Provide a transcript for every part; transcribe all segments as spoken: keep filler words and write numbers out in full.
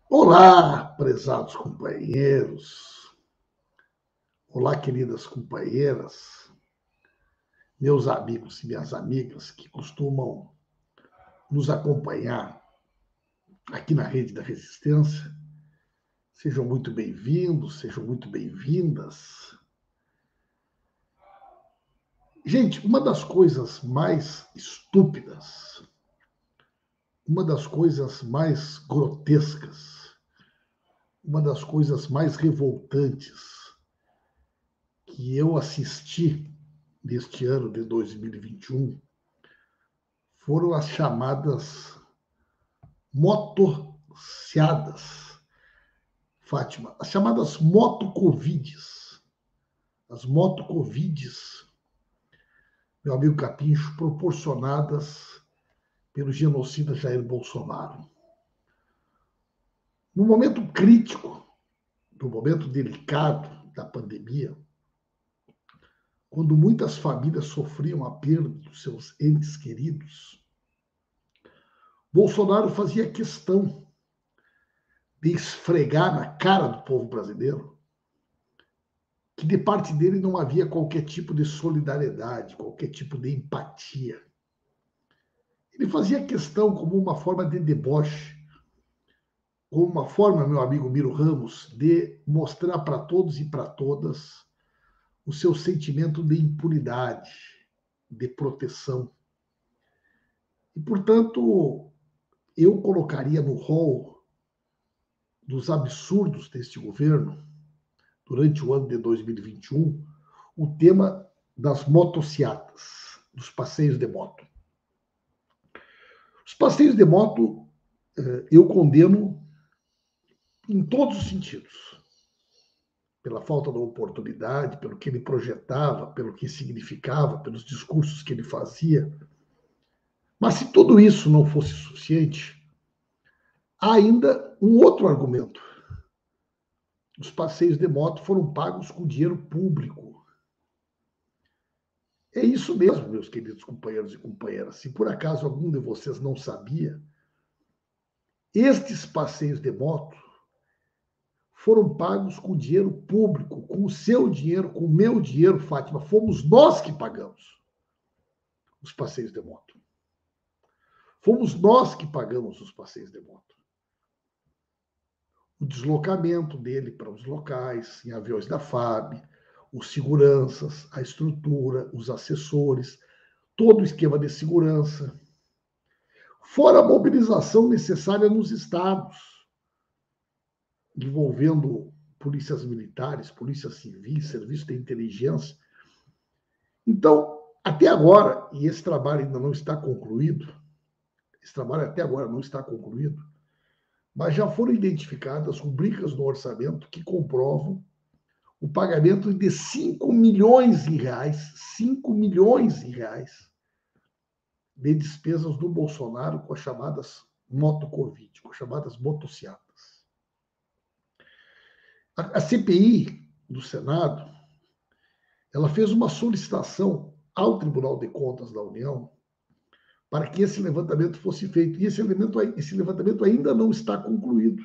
Olá, prezados companheiros. Olá, queridas companheiras, meus amigos e minhas amigas que costumam nos acompanhar aqui na Rede da Resistência. Sejam muito bem-vindos, sejam muito bem-vindas. Gente, uma das coisas mais estúpidas, uma das coisas mais grotescas, uma das coisas mais revoltantes que eu assisti neste ano de dois mil e vinte e um foram as chamadas motociadas, Fátima, as chamadas motocovides. As motocovides, meu amigo Capincho, proporcionadas pelo genocida Jair Bolsonaro. No momento crítico, no momento delicado da pandemia, quando muitas famílias sofriam a perda dos seus entes queridos, Bolsonaro fazia questão de esfregar na cara do povo brasileiro que de parte dele não havia qualquer tipo de solidariedade, qualquer tipo de empatia. Ele fazia questão como uma forma de deboche, como uma forma, meu amigo Miro Ramos, de mostrar para todos e para todas o seu sentimento de impunidade, de proteção. E, portanto, eu colocaria no rol dos absurdos deste governo, durante o ano de dois mil e vinte e um, o tema das motociatas, dos passeios de moto. Os passeios de moto eu condeno em todos os sentidos. Pela falta da oportunidade, pelo que ele projetava, pelo que significava, pelos discursos que ele fazia. Mas se tudo isso não fosse suficiente, há ainda um outro argumento. Os passeios de moto foram pagos com dinheiro público. É isso mesmo, meus queridos companheiros e companheiras. Se por acaso algum de vocês não sabia, estes passeios de moto foram pagos com dinheiro público, com o seu dinheiro, com o meu dinheiro, Fátima. Fomos nós que pagamos os passeios de moto. Fomos nós que pagamos os passeios de moto. O deslocamento dele para os locais, em aviões da F A B, os seguranças, a estrutura, os assessores, todo o esquema de segurança. Fora a mobilização necessária nos estados, envolvendo polícias militares, polícias civis, serviço de inteligência. Então, até agora, e esse trabalho ainda não está concluído, esse trabalho até agora não está concluído, mas já foram identificadas rubricas no orçamento que comprovam o pagamento de cinco milhões de reais, cinco milhões de reais de despesas do Bolsonaro com as chamadas motocovid, com as chamadas motociatas. A C P I do Senado, ela fez uma solicitação ao Tribunal de Contas da União para que esse levantamento fosse feito. E esse, elemento, esse levantamento ainda não está concluído.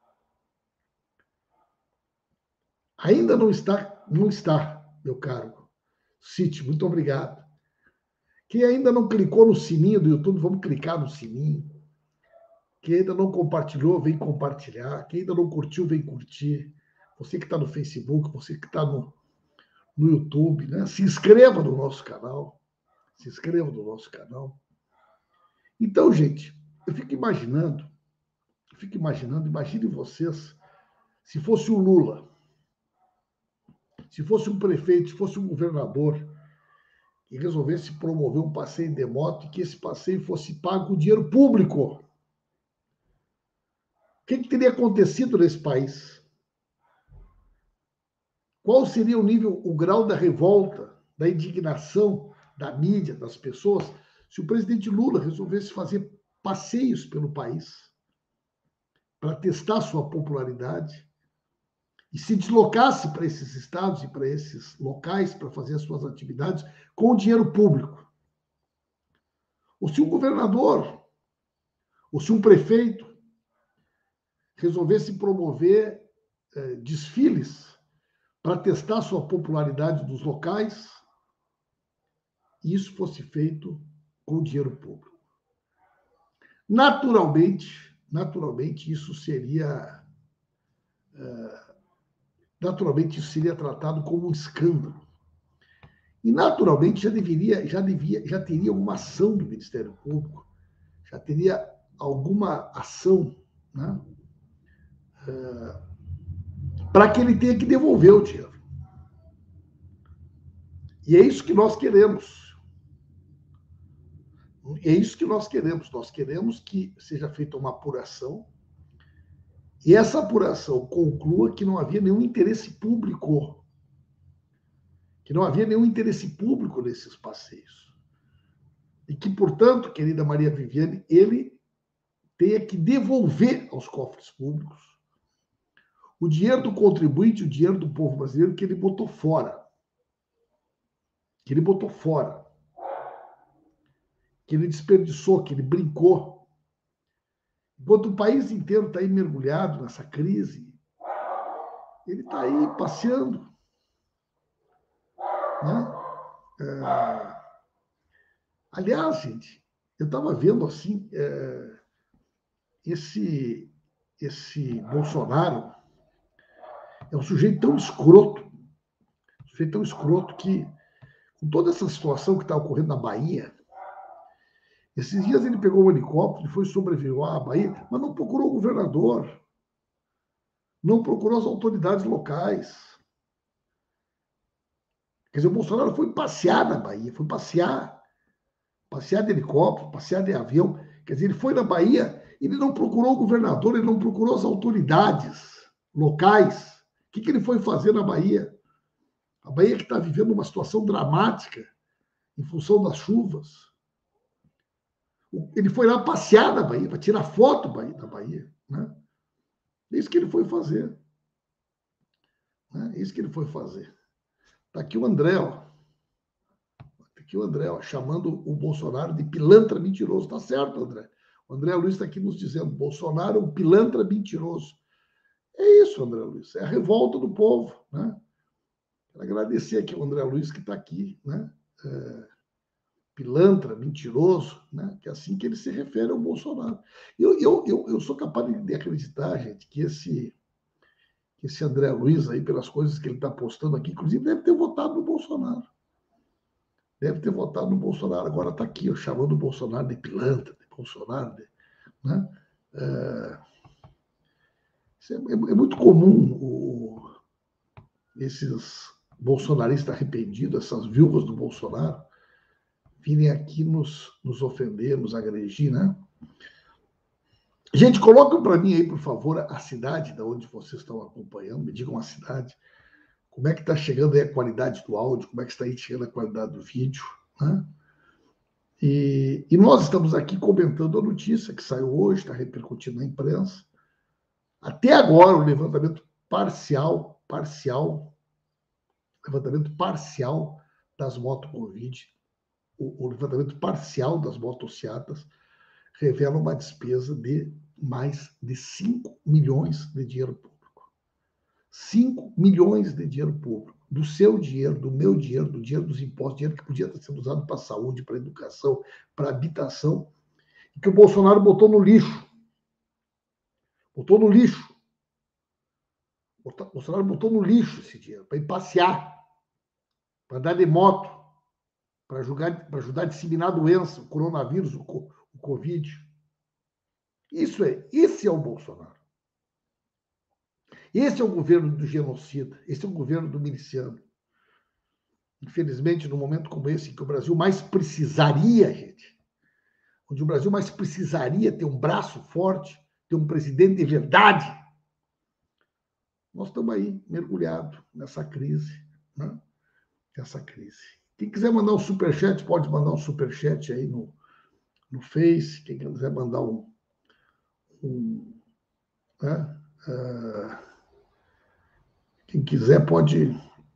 Ainda não está, não está, meu caro Cite, muito obrigado. Quem ainda não clicou no sininho do YouTube, vamos clicar no sininho. Quem ainda não compartilhou, vem compartilhar. Quem ainda não curtiu, vem curtir. Você que está no Facebook, você que está no, no YouTube, né? Se inscreva no nosso canal. Se inscreva no nosso canal. Então, gente, eu fico imaginando, eu fico imaginando, imaginem vocês, se fosse o Lula, se fosse um prefeito, se fosse um governador, que resolvesse promover um passeio de moto e que esse passeio fosse pago com dinheiro público. O que, que teria acontecido nesse país? Qual seria o nível, o grau da revolta, da indignação da mídia, das pessoas, se o presidente Lula resolvesse fazer passeios pelo país para testar sua popularidade e se deslocasse para esses estados e para esses locais para fazer as suas atividades com dinheiro público? Ou se um governador, ou se um prefeito resolvesse promover eh, desfiles para testar sua popularidade dos locais, e isso fosse feito com dinheiro público. Naturalmente, naturalmente isso seria eh, naturalmente isso seria tratado como um escândalo. E naturalmente já deveria, já devia, já teria alguma ação do Ministério Público, já teria alguma ação, né, uh, para que ele tenha que devolver o dinheiro. E é isso que nós queremos. É isso que nós queremos. Nós queremos que seja feita uma apuração e essa apuração conclua que não havia nenhum interesse público, que não havia nenhum interesse público nesses passeios. E que, portanto, querida Maria Viviane, ele tenha que devolver aos cofres públicos o dinheiro do contribuinte, o dinheiro do povo brasileiro que ele botou fora. Que ele botou fora. Que ele desperdiçou, que ele brincou. Enquanto o país inteiro está aí mergulhado nessa crise, ele está aí passeando. Né? É... Aliás, gente, eu estava vendo assim, é... esse, esse Bolsonaro é um sujeito tão escroto, um sujeito tão escroto que, com toda essa situação que está ocorrendo na Bahia, esses dias ele pegou um helicóptero e foi sobrevoar a Bahia, mas não procurou o governador, não procurou as autoridades locais. Quer dizer, o Bolsonaro foi passear na Bahia, foi passear, passear de helicóptero, passear de avião. Quer dizer, ele foi na Bahia, ele não procurou o governador, ele não procurou as autoridades locais. O que, que ele foi fazer na Bahia? A Bahia que está vivendo uma situação dramática em função das chuvas. Ele foi lá passear na Bahia, para tirar foto da Bahia. Né? É isso que ele foi fazer. Né? É isso que ele foi fazer. Está aqui o André, ó. Está aqui o André, ó, chamando o Bolsonaro de pilantra mentiroso. Está certo, André. O André Luiz está aqui nos dizendo: Bolsonaro é um pilantra mentiroso. É isso, André Luiz. É a revolta do povo. Né? Quero agradecer aqui o André Luiz que está aqui, né? É, pilantra, mentiroso, né? Que é assim que ele se refere ao Bolsonaro. Eu, eu, eu, eu sou capaz de acreditar, gente, que esse, que esse André Luiz aí, pelas coisas que ele está postando aqui, inclusive deve ter votado no Bolsonaro. Deve ter votado no Bolsonaro. Agora está aqui, ó, chamando o Bolsonaro de pilantra, de Bolsonaro, de, né? É, isso é, é muito comum o, esses bolsonaristas arrependidos, essas viúvas do Bolsonaro, virem aqui nos, nos ofender, nos agredir, né? Gente, coloquem para mim aí, por favor, a cidade de onde vocês estão acompanhando, me digam a cidade, como é que está chegando aí a qualidade do áudio, como é que está aí chegando a qualidade do vídeo, né? E, e nós estamos aqui comentando a notícia que saiu hoje, está repercutindo na imprensa. Até agora, o levantamento parcial, parcial, levantamento parcial das motos Covid, o, o levantamento parcial das motocicletas revela uma despesa de mais de cinco milhões de dinheiro público. cinco milhões de dinheiro público. Do seu dinheiro, do meu dinheiro, do dinheiro dos impostos, dinheiro que podia estar sendo usado para a saúde, para a educação, para a habitação, e que o Bolsonaro botou no lixo. Botou no lixo. O Bolsonaro botou no lixo esse dinheiro, para ir passear, para andar de moto, para ajudar, para ajudar a disseminar a doença, o coronavírus, o, o Covid. Isso é, esse é o Bolsonaro. Esse é o governo do genocida, esse é o governo do miliciano. Infelizmente, num momento como esse, que o Brasil mais precisaria, gente, onde o Brasil mais precisaria ter um braço forte, ter um presidente de verdade, nós estamos aí mergulhados nessa crise, né? Essa crise. Quem quiser mandar um superchat, pode mandar um superchat aí no, no Face. Quem quiser mandar um... um né? uh, quem quiser pode...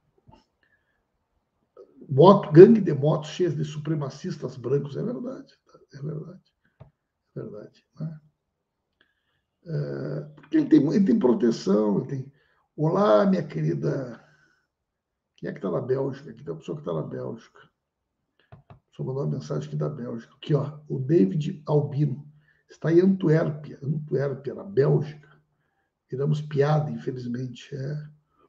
Moto, gangue de motos cheias de supremacistas brancos. É verdade, é verdade, é verdade. Né? É, porque ele tem, ele tem proteção, ele tem... Olá, minha querida... Quem é que está na Bélgica? Aqui tem uma pessoa que está na Bélgica. Só mandou uma mensagem aqui da Bélgica. Aqui, ó, o David Albino. Está em Antuérpia, Antuérpia, na Bélgica. Viramos piada, infelizmente. É,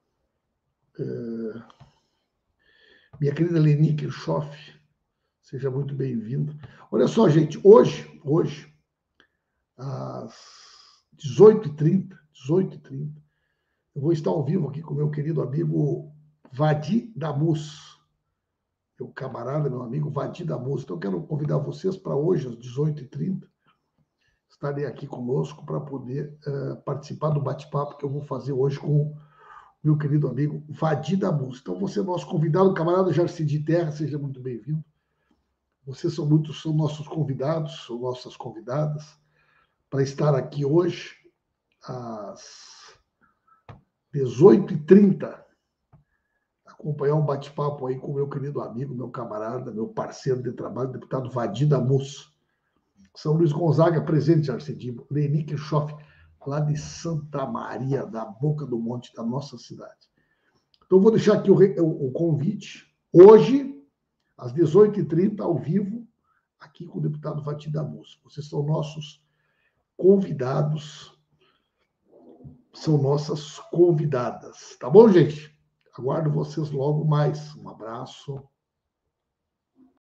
é... Minha querida Leni Kirchhoff, seja muito bem-vinda. Olha só, gente, hoje, hoje, às dezoito e trinta, dezoito e trinta, eu vou estar ao vivo aqui com o meu querido amigo Vadi Damus, meu camarada, meu amigo Vadi Damus. Então, eu quero convidar vocês para hoje, às dezoito e trinta, estarem aqui conosco para poder uh, participar do bate-papo que eu vou fazer hoje com o meu querido amigo Vadi Damus. Então, você é nosso convidado, camarada Jarcidi Terra, seja muito bem-vindo. Vocês são muitos, são nossos convidados, são nossas convidadas, para estar aqui hoje, às dezoito e trinta, acompanhar um bate-papo aí com o meu querido amigo, meu camarada, meu parceiro de trabalho, deputado Vadi Damus. São Luís Gonzaga, presente, Arcedim, Leni Kirchhoff, lá de Santa Maria, da Boca do Monte, da nossa cidade. Então, vou deixar aqui o, o, o convite, hoje, às dezoito e trinta, ao vivo, aqui com o deputado Vadi Damus. Vocês são nossos convidados, são nossas convidadas. Tá bom, gente? Aguardo vocês logo mais. Um abraço.